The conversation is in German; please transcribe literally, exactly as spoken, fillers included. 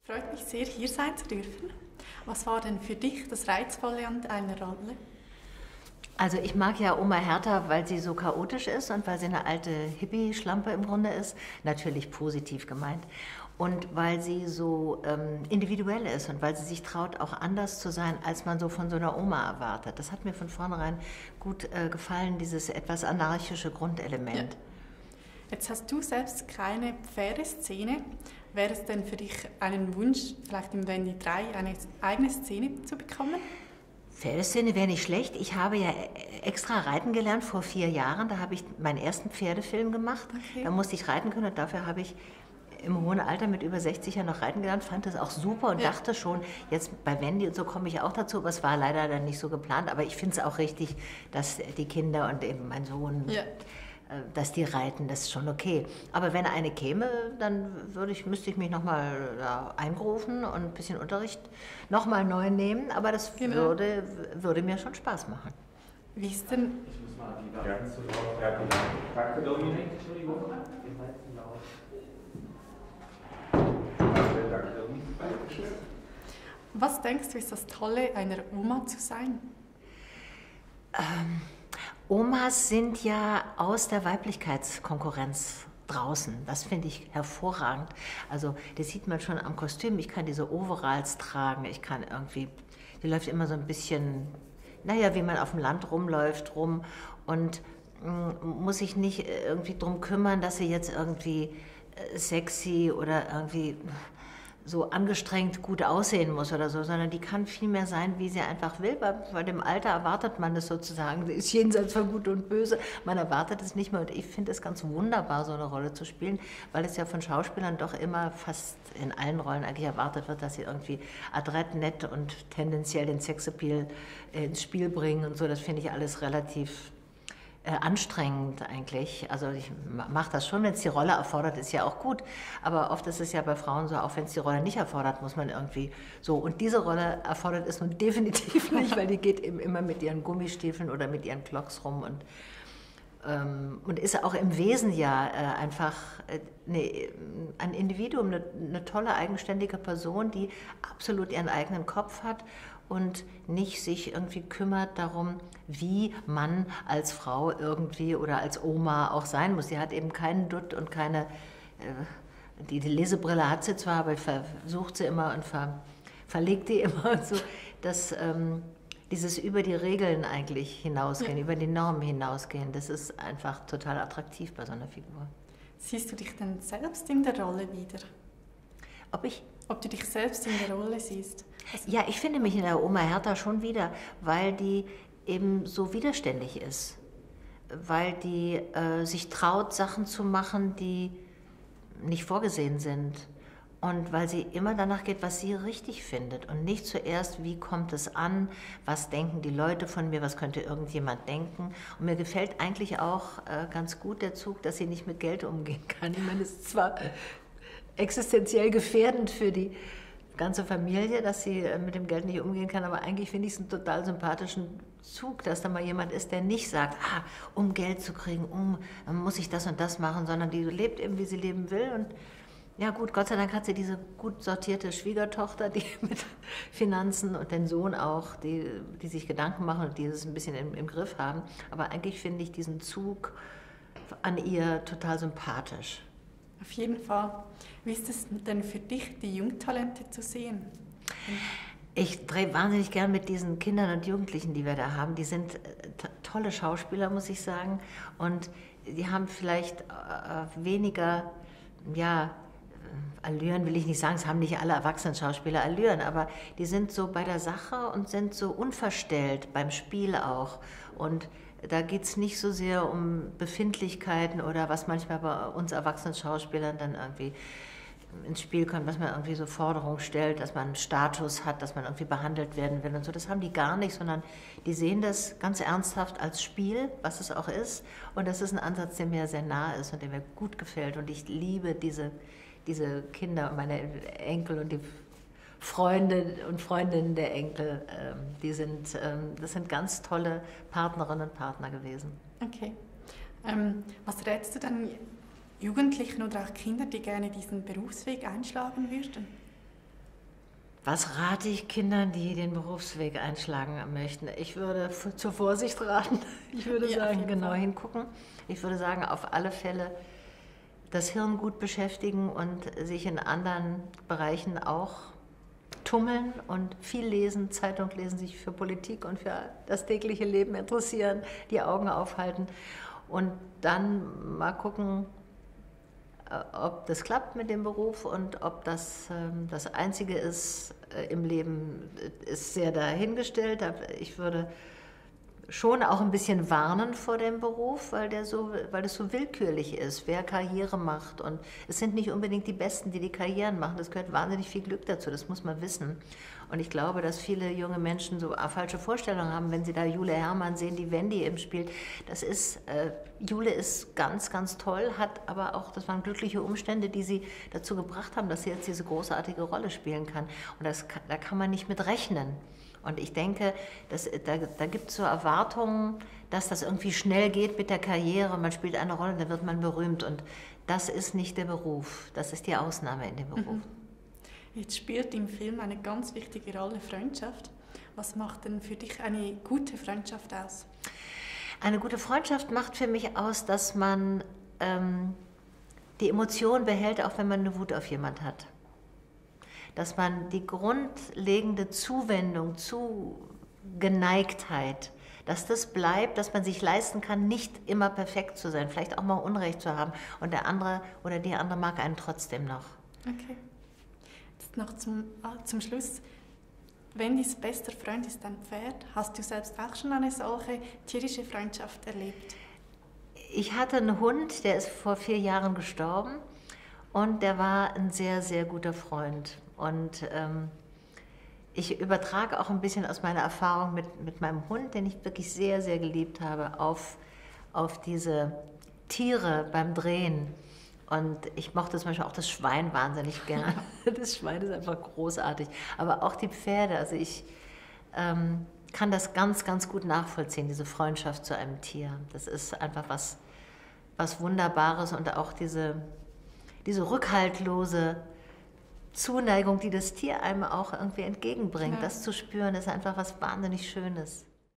Freut mich sehr, hier sein zu dürfen. Was war denn für dich das Reizvolle an deiner Rolle? Also ich mag ja Oma Hertha, weil sie so chaotisch ist und weil sie eine alte Hippie-Schlampe im Grunde ist, natürlich positiv gemeint. Und weil sie so ähm, individuell ist und weil sie sich traut, auch anders zu sein, als man so von so einer Oma erwartet. Das hat mir von vornherein gut äh, gefallen, dieses etwas anarchische Grundelement. Ja. Jetzt hast du selbst keine Pferdeszene. Wäre es denn für dich einen Wunsch, vielleicht im Wendy drei eine eigene Szene zu bekommen? Pferdeszene wäre nicht schlecht. Ich habe ja extra reiten gelernt vor vier Jahren. Da habe ich meinen ersten Pferdefilm gemacht. Okay. Da musste ich reiten können und dafür habe ich im hohen Alter mit über sechzig Jahren noch reiten gelernt, fand das auch super und ja. dachte schon, jetzt bei Wendy und so komme ich auch dazu, aber es war leider dann nicht so geplant. Aber ich finde es auch richtig, dass die Kinder und eben mein Sohn, ja. dass die reiten, das ist schon okay. Aber wenn eine käme, dann würde ich, müsste ich mich nochmal ja, einberufen und ein bisschen Unterricht nochmal neu nehmen, aber das genau. würde, würde mir schon Spaß machen. Wie ist denn... Ich muss mal die Varianten zu drauf. Ja, genau. Danke, Dominik. Entschuldigung. Was denkst du, ist das Tolle, einer Oma zu sein? Ähm, Omas sind ja aus der Weiblichkeitskonkurrenz draußen. Das finde ich hervorragend. Also das sieht man schon am Kostüm. Ich kann diese Overalls tragen. Ich kann irgendwie, die läuft immer so ein bisschen, naja, wie man auf dem Land rumläuft, rum. Und mh, muss sich nicht irgendwie drum kümmern, dass sie jetzt irgendwie sexy oder irgendwie so angestrengt gut aussehen muss oder so, sondern die kann viel mehr sein, wie sie einfach will. Bei, bei dem Alter erwartet man das sozusagen, sie ist jenseits von Gut und Böse, man erwartet es nicht mehr und ich finde es ganz wunderbar, so eine Rolle zu spielen, weil es ja von Schauspielern doch immer fast in allen Rollen eigentlich erwartet wird, dass sie irgendwie adrett, nett und tendenziell den Sexappeal ins Spiel bringen und so, das finde ich alles relativ Äh, anstrengend eigentlich. Also ich mache das schon, wenn es die Rolle erfordert, ist ja auch gut. Aber oft ist es ja bei Frauen so, auch wenn es die Rolle nicht erfordert, muss man irgendwie so. Und diese Rolle erfordert es nun definitiv nicht, weil die geht eben immer mit ihren Gummistiefeln oder mit ihren Clocks rum und, ähm, und ist auch im Wesen ja äh, einfach äh, ne, ein Individuum, eine, eine tolle, eigenständige Person, die absolut ihren eigenen Kopf hat und nicht sich irgendwie kümmert darum, wie man als Frau irgendwie oder als Oma auch sein muss. Sie hat eben keinen Dutt und keine, äh, die, die Lesebrille hat sie zwar, aber versucht sie immer und ver, verlegt die immer und so, dass ähm, dieses über die Regeln eigentlich hinausgehen, ja. über die Normen hinausgehen, das ist einfach total attraktiv bei so einer Figur. Siehst du dich denn selbst in der Rolle wieder? Ob ich? Ob du dich selbst in der Rolle siehst? Also ja, ich finde mich in der Oma Hertha schon wieder, weil die eben so widerständig ist. Weil die äh, sich traut, Sachen zu machen, die nicht vorgesehen sind. Und weil sie immer danach geht, was sie richtig findet. Und nicht zuerst, wie kommt es an, was denken die Leute von mir, was könnte irgendjemand denken. Und mir gefällt eigentlich auch äh, ganz gut der Zug, dass sie nicht mit Geld umgehen kann. Ich meine, es ist zwar existenziell gefährdend für die ganze Familie, dass sie mit dem Geld nicht umgehen kann, aber eigentlich finde ich es einen total sympathischen Zug, dass da mal jemand ist, der nicht sagt, ah, um Geld zu kriegen, um, dann muss ich das und das machen, sondern die lebt eben, wie sie leben will und ja gut, Gott sei Dank hat sie diese gut sortierte Schwiegertochter, die mit Finanzen und den Sohn auch, die, die sich Gedanken machen und die es ein bisschen im, im Griff haben, aber eigentlich finde ich diesen Zug an ihr total sympathisch. Auf jeden Fall. Wie ist es denn für dich, die Jungtalente zu sehen? Ich drehe wahnsinnig gern mit diesen Kindern und Jugendlichen, die wir da haben. Die sind tolle Schauspieler, muss ich sagen. Und die haben vielleicht äh, weniger, ja, Allüren will ich nicht sagen, es haben nicht alle Erwachsenen-Schauspieler Allüren, aber die sind so bei der Sache und sind so unverstellt, beim Spiel auch. Und da geht es nicht so sehr um Befindlichkeiten oder was manchmal bei uns erwachsenen Schauspielern dann irgendwie ins Spiel kommt, dass man irgendwie so Forderungen stellt, dass man einen Status hat, dass man irgendwie behandelt werden will und so. Das haben die gar nicht, sondern die sehen das ganz ernsthaft als Spiel, was es auch ist. Und das ist ein Ansatz, der mir sehr nahe ist und der mir gut gefällt. Und ich liebe diese, diese Kinder, meine Enkel und die Freunde und Freundinnen der Enkel, ähm, die sind, ähm, das sind ganz tolle Partnerinnen und Partner gewesen. Okay. Ähm, was rätst du dann Jugendlichen oder auch Kindern, die gerne diesen Berufsweg einschlagen würden? Was rate ich Kindern, die den Berufsweg einschlagen möchten? Ich würde zur Vorsicht raten. Ich würde Ja, auf sagen, jeden genau Fall. hingucken. Ich würde sagen, auf alle Fälle das Hirn gut beschäftigen und sich in anderen Bereichen auch tummeln und viel lesen, Zeitung lesen, sich für Politik und für das tägliche Leben interessieren, die Augen aufhalten und dann mal gucken, ob das klappt mit dem Beruf und ob das ähm, das Einzige ist äh, im Leben, ist sehr dahingestellt. Ich würde schon auch ein bisschen warnen vor dem Beruf, weil der so, weil das so willkürlich ist, wer Karriere macht. Und es sind nicht unbedingt die Besten, die die Karrieren machen. Das gehört wahnsinnig viel Glück dazu, das muss man wissen. Und ich glaube, dass viele junge Menschen so falsche Vorstellungen haben, wenn sie da Jule Hermann sehen, die Wendy im Spiel. Das ist, äh, Jule ist ganz, ganz toll, hat aber auch, das waren glückliche Umstände, die sie dazu gebracht haben, dass sie jetzt diese großartige Rolle spielen kann. Und das, da kann man nicht mit rechnen. Und ich denke, dass, da, da gibt es so Erwartungen, dass das irgendwie schnell geht mit der Karriere. Man spielt eine Rolle, dann wird man berühmt. Und das ist nicht der Beruf. Das ist die Ausnahme in dem Beruf. Mhm. Jetzt spielt im Film eine ganz wichtige Rolle Freundschaft. Was macht denn für dich eine gute Freundschaft aus? Eine gute Freundschaft macht für mich aus, dass man ähm, die Emotion behält, auch wenn man eine Wut auf jemand hat. Dass man die grundlegende Zuwendung, Zugeneigtheit, dass das bleibt, dass man sich leisten kann, nicht immer perfekt zu sein, vielleicht auch mal Unrecht zu haben und der andere oder die andere mag einen trotzdem noch. Okay. Jetzt noch zum, ah, zum Schluss. Wendys bester Freund ist ein Pferd. Hast du selbst auch schon eine solche tierische Freundschaft erlebt? Ich hatte einen Hund, der ist vor vier Jahren gestorben und der war ein sehr, sehr guter Freund. Und ähm, ich übertrage auch ein bisschen aus meiner Erfahrung mit, mit meinem Hund, den ich wirklich sehr, sehr geliebt habe, auf, auf diese Tiere beim Drehen. Und ich mochte zum Beispiel auch das Schwein wahnsinnig gern. Das Schwein ist einfach großartig. Aber auch die Pferde. Also ich ähm, kann das ganz, ganz gut nachvollziehen, diese Freundschaft zu einem Tier. Das ist einfach was, was Wunderbares und auch diese, diese rückhaltlose Zuneigung, die das Tier einem auch irgendwie entgegenbringt. Ja. Das zu spüren, ist einfach was wahnsinnig Schönes.